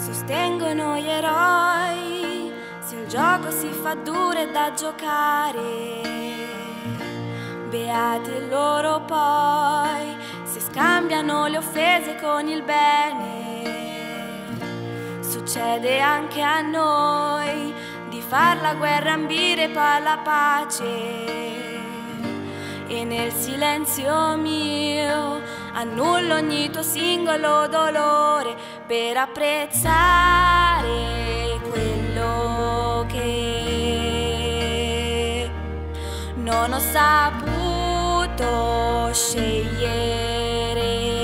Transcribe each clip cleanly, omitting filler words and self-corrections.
sostengono gli eroi, se il gioco si fa duro e da giocare, beati loro poi, se scambiano le offese con il bene. Succede anche a noi di far la guerra ambire poi la pace, e nel silenzio mio annullo ogni tuo singolo dolore per apprezzare quello che non ho saputo scegliere.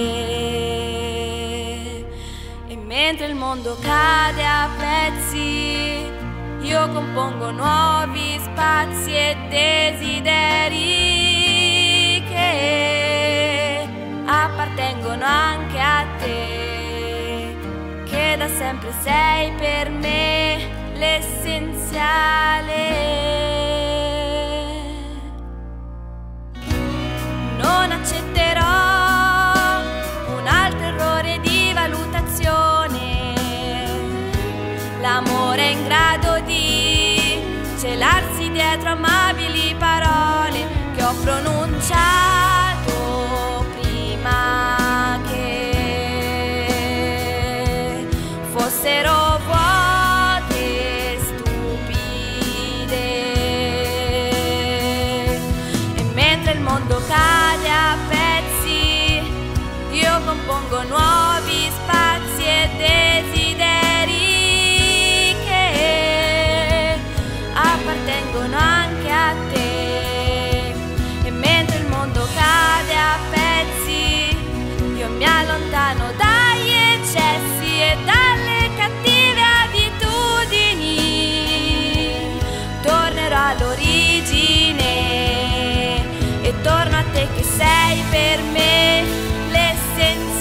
E mentre il mondo cade a pezzi, io compongo nuovi spazi e desideri che appartengono anche a te, che da sempre sei per me l'essenziale. Non accetterò un altro errore di valutazione, l'amore è in grado di celarsi dietro amabili parole che ho pronunciato prima che fossero vuote, stupide. E mentre il mondo cade a pezzi, io compongo nuovi spazi e desideri che appartengono anche a te. E mentre il mondo cade a pezzi, io mi allontano dagli eccessi e dalle cattive abitudini. Tornerò all'origine e torno a te che sei per me l'essenza.